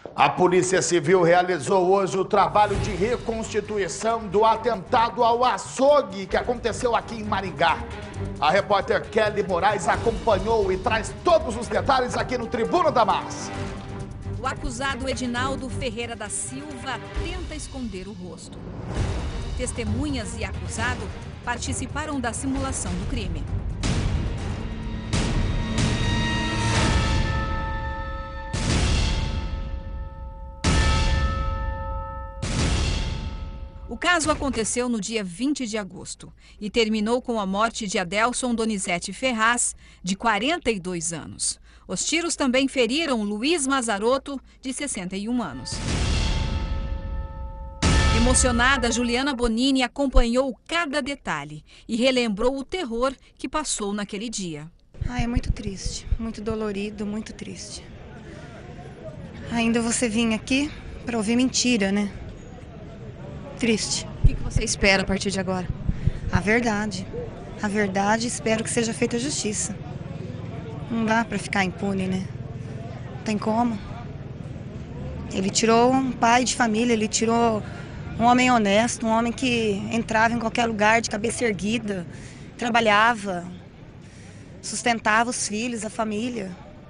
A Polícia Civil realizou hoje o trabalho de reconstituição do atentado ao açougue que aconteceu aqui em Maringá. A repórter Kelly Moraes acompanhou e traz todos os detalhes aqui no Tribuna da Massa. O acusado Edinaldo Ferreira da Silva tenta esconder o rosto. Testemunhas e acusado participaram da simulação do crime. O caso aconteceu no dia 20 de agosto e terminou com a morte de Adelson Donizete Ferraz, de 42 anos. Os tiros também feriram Luiz Mazarotto, de 61 anos. Emocionada, Juliana Bonini acompanhou cada detalhe e relembrou o terror que passou naquele dia. É muito triste, muito dolorido, muito triste. Ainda você vir aqui para ouvir mentira, né? Triste. O que você espera a partir de agora? A verdade. A verdade, espero que seja feita justiça. Não dá para ficar impune, né? Não tem como. Ele tirou um pai de família, ele tirou um homem honesto, um homem que entrava em qualquer lugar de cabeça erguida, trabalhava, sustentava os filhos, a família.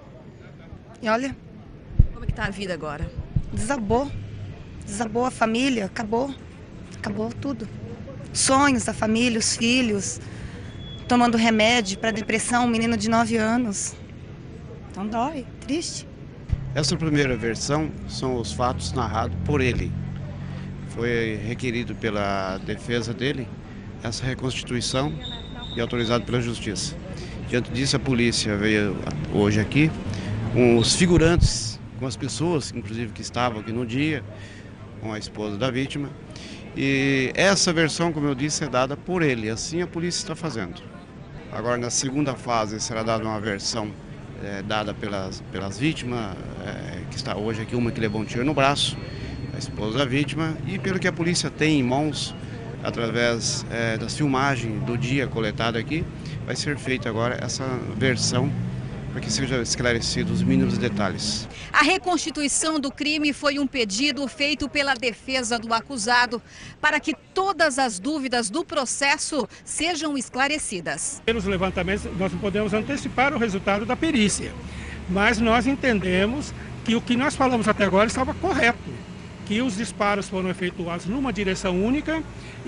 E olha... Como é que tá a vida agora? Desabou. Desabou a família, acabou. Acabou tudo. Sonhos da família, os filhos, tomando remédio para depressão, um menino de 9 anos. Então dói, triste. Essa primeira versão são os fatos narrados por ele. Foi requerido pela defesa dele essa reconstituição e autorizado pela Justiça. Diante disso, a polícia veio hoje aqui com os figurantes, com as pessoas, inclusive, que estavam aqui no dia, com a esposa da vítima. E essa versão, como eu disse, é dada por ele, assim a polícia está fazendo. Agora, na segunda fase, será dada uma versão dada pelas vítimas, que está hoje aqui, uma que levou um tiro no braço, a esposa da vítima, e pelo que a polícia tem em mãos, através das filmagens do dia coletado aqui, vai ser feita agora essa versão para que sejam esclarecidos os mínimos detalhes. A reconstituição do crime foi um pedido feito pela defesa do acusado para que todas as dúvidas do processo sejam esclarecidas. Pelos levantamentos, nós não podemos antecipar o resultado da perícia, mas nós entendemos que o que nós falamos até agora estava correto, que os disparos foram efetuados numa direção única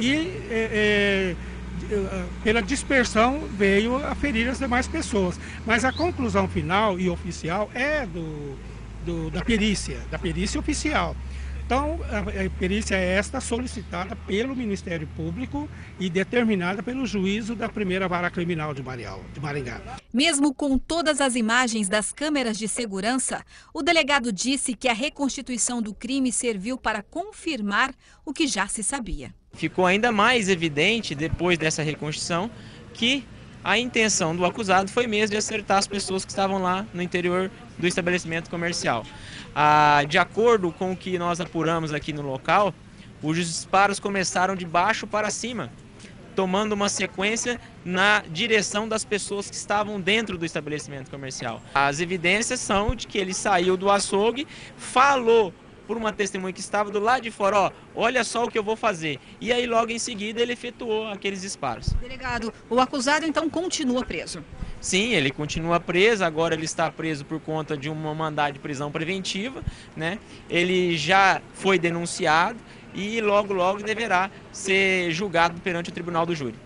e pela dispersão veio a ferir as demais pessoas. Mas a conclusão final e oficial é da perícia oficial. Então, a perícia é esta solicitada pelo Ministério Público e determinada pelo juízo da primeira vara criminal de Maringá. Mesmo com todas as imagens das câmeras de segurança, o delegado disse que a reconstituição do crime serviu para confirmar o que já se sabia. Ficou ainda mais evidente, depois dessa reconstituição, que a intenção do acusado foi mesmo de acertar as pessoas que estavam lá no interior do estabelecimento comercial. De acordo com o que nós apuramos aqui no local, os disparos começaram de baixo para cima, tomando uma sequência na direção das pessoas que estavam dentro do estabelecimento comercial. As evidências são de que ele saiu do açougue, falou por uma testemunha que estava do lado de fora, olha só o que eu vou fazer. E aí logo em seguida ele efetuou aqueles disparos. Delegado, o acusado então continua preso? Sim, ele continua preso, agora ele está preso por conta de uma mandado de prisão preventiva, né? Ele já foi denunciado e logo deverá ser julgado perante o tribunal do júri.